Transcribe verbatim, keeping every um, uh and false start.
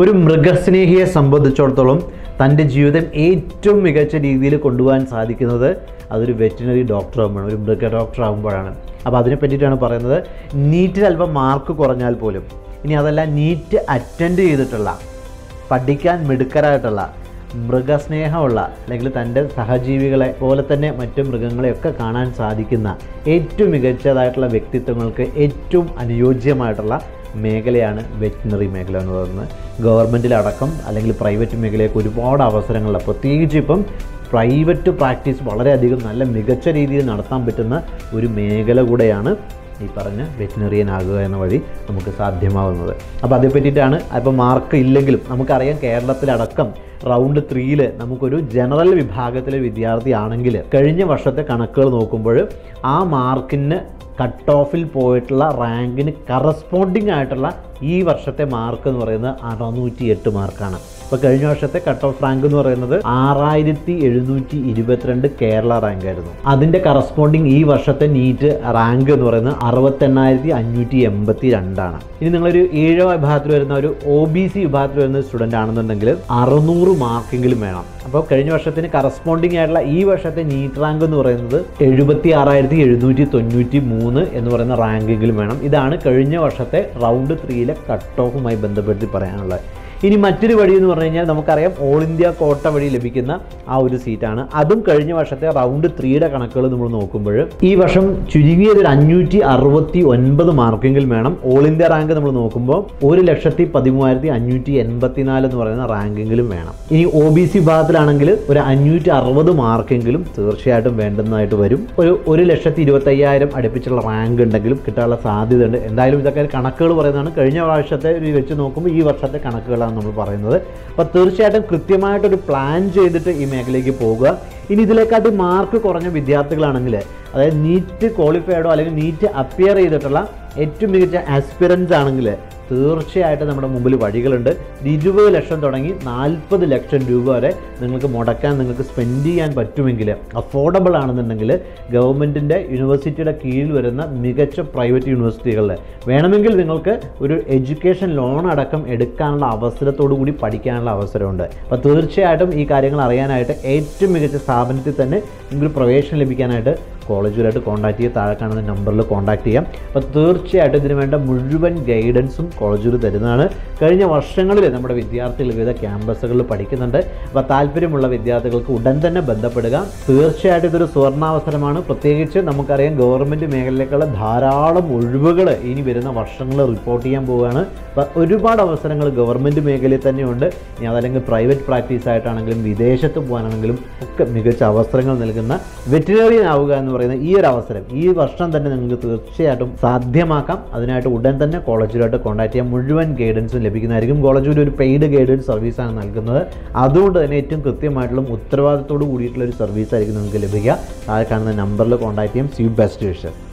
ഒരു മൃഗസ്നേഹിയെ സംബന്ധിച്ചിടത്തോളം തൻ്റെ ജീവിതം ഏറ്റവും മികച്ച രീതിയിൽ കൊണ്ടുപോകാൻ സാധിക്കുന്നത് അതൊരു വെറ്റിനറി ഡോക്ടറാകുമ്പോഴാണ്, ഒരു മൃഗ ഡോക്ടർ ആകുമ്പോഴാണ്. അപ്പോൾ അതിനെ പറ്റിയിട്ടാണ് പറയുന്നത്. നീറ്റിൽ അല്പം മാർക്ക് കുറഞ്ഞാൽ പോലും, ഇനി അതല്ല നീറ്റ് അറ്റൻഡ് ചെയ്തിട്ടുള്ള, പഠിക്കാൻ മിടുക്കരായിട്ടുള്ള, മൃഗസ്നേഹമുള്ള, അല്ലെങ്കിൽ തൻ്റെ സഹജീവികളെ പോലെ തന്നെ മറ്റു മൃഗങ്ങളെയൊക്കെ കാണാൻ സാധിക്കുന്ന ഏറ്റവും മികച്ചതായിട്ടുള്ള വ്യക്തിത്വങ്ങൾക്ക് ഏറ്റവും അനുയോജ്യമായിട്ടുള്ള മേഖലയാണ് വെറ്റിനറി മേഖല എന്ന് പറയുന്നത്. ഗവൺമെൻറ്റിലടക്കം അല്ലെങ്കിൽ പ്രൈവറ്റ് മേഖലയൊക്കെ ഒരുപാട് അവസരങ്ങളുള്ള, പ്രത്യേകിച്ച് ഇപ്പം പ്രൈവറ്റ് പ്രാക്ടീസ് വളരെയധികം നല്ല മികച്ച രീതിയിൽ നടത്താൻ പറ്റുന്ന ഒരു മേഖല കൂടെയാണ് ഈ പറഞ്ഞ വെറ്റിനറിയൻ ആകുക എന്ന വഴി നമുക്ക് സാധ്യമാവുന്നത്. അപ്പോൾ അതേ പറ്റിയിട്ടാണ്. അപ്പോൾ മാർക്ക് ഇല്ലെങ്കിലും നമുക്കറിയാം, കേരളത്തിലടക്കം റൗണ്ട് ത്രീയിൽ നമുക്കൊരു ജനറൽ വിഭാഗത്തിലെ വിദ്യാർത്ഥിയാണെങ്കിൽ കഴിഞ്ഞ വർഷത്തെ കണക്കുകൾ നോക്കുമ്പോൾ ആ മാർക്കിന് കട്ട് ഓഫിൽ പോയിട്ടുള്ള റാങ്കിന് കറസ്പോണ്ടിങ് ആയിട്ടുള്ള ഈ വർഷത്തെ മാർക്ക് എന്ന് പറയുന്നത് അറുന്നൂറ്റി എട്ട് മാർക്കാണ്. അപ്പോൾ കഴിഞ്ഞ വർഷത്തെ കട്ട് ഓഫ് റാങ്ക് എന്ന് പറയുന്നത് ആറായിരത്തി എഴുന്നൂറ്റി ഇരുപത്തിരണ്ട് കേരള റാങ്ക് ആയിരുന്നു. അതിൻ്റെ കറസ്പോണ്ടിങ് ഈ വർഷത്തെ നീറ്റ് റാങ്ക് എന്ന് പറയുന്നത് അറുപത്തെണ്ണായിരത്തി അഞ്ഞൂറ്റി എൺപത്തി രണ്ടാണ്. ഇനി നിങ്ങളൊരു ഏഴോ വിഭാഗത്തിൽ വരുന്ന ഒരു ഒ ബി സി വിഭാഗത്തിൽ വരുന്ന സ്റ്റുഡൻ്റ് ആണെന്നുണ്ടെങ്കിൽ അറുന്നൂറ് മാർക്കെങ്കിലും വേണം. അപ്പോൾ കഴിഞ്ഞ വർഷത്തിന് കറസ്പോണ്ടിങ് ആയിട്ടുള്ള ഈ വർഷത്തെ നീറ്റ് റാങ്ക് എന്ന് പറയുന്നത് എഴുപത്തി ആറായിരത്തി എഴുന്നൂറ്റി തൊണ്ണൂറ്റി മൂന്ന് എന്ന് പറയുന്ന റാങ്കെങ്കിലും വേണം. ഇതാണ് കഴിഞ്ഞ വർഷത്തെ റൗണ്ട് ത്രീയിലെ കട്ട് ഓഫുമായി ബന്ധപ്പെടുത്തി പറയാനുള്ളത്. ഇനി മറ്റൊരു വഴി എന്ന് പറഞ്ഞു കഴിഞ്ഞാൽ നമുക്കറിയാം, ഓൾ ഇന്ത്യ കോട്ട വഴി ലഭിക്കുന്ന ആ ഒരു സീറ്റാണ്. അതും കഴിഞ്ഞ വർഷത്തെ റൗണ്ട് ത്രീയുടെ കണക്കുകൾ നമ്മൾ നോക്കുമ്പോൾ ഈ വർഷം ചുരുങ്ങിയതൊരു അഞ്ഞൂറ്റി അറുപത്തി ഒൻപത് മാർക്കെങ്കിലും വേണം. ഓൾ ഇന്ത്യ റാങ്ക് നമ്മൾ നോക്കുമ്പോൾ ഒരു ലക്ഷത്തി പതിമൂവായിരത്തി അഞ്ഞൂറ്റി എൺപത്തി നാല് എന്ന് പറയുന്ന റാങ്കെങ്കിലും വേണം. ഇനി ഒ ബി സി വിഭാഗത്തിലാണെങ്കിൽ ഒരു അഞ്ഞൂറ്റി അറുപത് മാർക്കെങ്കിലും തീർച്ചയായിട്ടും വേണ്ടുന്നതായിട്ട് വരും. ഒരു ഒരു ലക്ഷത്തി ഇരുപത്തി അയ്യായിരം അടുപ്പിച്ചുള്ള റാങ്ക് ഉണ്ടെങ്കിലും കിട്ടാനുള്ള സാധ്യത ഉണ്ട്. എന്തായാലും ഇതൊക്കെ കണക്കുകൾ പറയുന്നതാണ്. കഴിഞ്ഞ പ്രാവശ്യത്തെ വെച്ച് നോക്കുമ്പോൾ ഈ വർഷത്തെ കണക്കുകളാണ് നമ്മൾ പറയുന്നത്. അപ്പോൾ തീർച്ചയായിട്ടും കൃത്യമായിട്ടൊരു പ്ലാൻ ചെയ്തിട്ട് ഈ മേഖലയിലേക്ക് പോകുക. ഇനി ഇതിലേക്കാട്ടി മാർക്ക് കുറഞ്ഞ വിദ്യാർത്ഥികളാണെങ്കിൽ, അതായത് നീറ്റ് ക്വാളിഫൈഡോ അല്ലെങ്കിൽ നീറ്റ് അപ്പിയർ ചെയ്തിട്ടുള്ള ഏറ്റവും മികച്ച ആസ്പിറൻസ് ആണെങ്കിൽ തീർച്ചയായിട്ടും നമ്മുടെ മുമ്പിൽ വഴികളുണ്ട്. ഇരുപത് ലക്ഷം തുടങ്ങി നാൽപ്പത് ലക്ഷം രൂപ വരെ നിങ്ങൾക്ക് മുടക്കാൻ, നിങ്ങൾക്ക് സ്പെൻഡ് ചെയ്യാൻ പറ്റുമെങ്കിൽ, അഫോർഡബിൾ ആണെന്നുണ്ടെങ്കിൽ ഗവൺമെൻറ്റിൻ്റെ യൂണിവേഴ്സിറ്റിയുടെ കീഴിൽ വരുന്ന മികച്ച പ്രൈവറ്റ് യൂണിവേഴ്സിറ്റികളിൽ വേണമെങ്കിൽ നിങ്ങൾക്ക് ഒരു എഡ്യൂക്കേഷൻ ലോൺ അടക്കം എടുക്കാനുള്ള അവസരത്തോടു കൂടി പഠിക്കാനുള്ള അവസരമുണ്ട്. അപ്പോൾ തീർച്ചയായിട്ടും ഈ കാര്യങ്ങൾ അറിയാനായിട്ട് ഏറ്റവും മികച്ച സ്ഥാപനത്തിൽ തന്നെ നിങ്ങൾക്ക് പ്രവേശനം ലഭിക്കാനായിട്ട് കോളേജുമായിട്ട് കോൺടാക്ട് ചെയ്യുക. താഴെ കാണുന്ന നമ്പറിൽ കോൺടാക്ട് ചെയ്യാം. അപ്പോൾ തീർച്ചയായിട്ടും ഇതിന് വേണ്ട മുഴുവൻ ഗൈഡൻസും കോളേജുകൾ തരുന്നതാണ്. കഴിഞ്ഞ വർഷങ്ങളിൽ നമ്മുടെ വിദ്യാർത്ഥികൾ വിവിധ ക്യാമ്പസുകളിൽ പഠിക്കുന്നുണ്ട്. അപ്പോൾ താല്പര്യമുള്ള വിദ്യാർത്ഥികൾക്ക് ഉടൻ തന്നെ ബന്ധപ്പെടുക. തീർച്ചയായിട്ടും ഇതൊരു സുവർണാവസരമാണ്. പ്രത്യേകിച്ച് നമുക്കറിയാം, ഗവൺമെൻറ് മേഖലയിലേക്കുള്ള ധാരാളം ഒഴിവുകൾ ഇനി വരുന്ന വർഷങ്ങൾ റിപ്പോർട്ട് ചെയ്യാൻ പോവുകയാണ്. അപ്പോൾ ഒരുപാട് അവസരങ്ങൾ ഗവൺമെൻറ് മേഖലയിൽ തന്നെയുണ്ട്. ഇനി അതല്ലെങ്കിൽ പ്രൈവറ്റ് പ്രാക്ടീസ് ആയിട്ടാണെങ്കിലും വിദേശത്ത് പോകാനാണെങ്കിലും ഒക്കെ മികച്ച അവസരങ്ങൾ നൽകുന്ന വെറ്റിനറിയൻ ആവുക എന്ന് പറയുന്ന ഈ ഒരു അവസരം ഈ വർഷം തന്നെ നിങ്ങൾക്ക് തീർച്ചയായിട്ടും സാധ്യമാക്കാം. അതിനായിട്ട് ഉടൻ തന്നെ കോളേജിലോട്ട് കോൺടാക്ട് ചെയ്യാം. മുഴുവൻ ഗൈഡൻസും ലഭിക്കുന്നതായിരിക്കും. കോളേജിൽ ഒരു പെയ്ഡ് ഗൈഡൻസ് സർവീസാണ് നൽകുന്നത്. അതുകൊണ്ട് തന്നെ ഏറ്റവും കൃത്യമായിട്ടുള്ള ഉത്തരവാദിത്തോട് കൂടിയിട്ടുള്ള ഒരു സർവീസ് ആയിരിക്കും നിങ്ങൾക്ക് ലഭിക്കുക. താഴെ കാണുന്ന നമ്പറിൽ കോൺടാക്ട് ചെയ്യാം. See best wishes.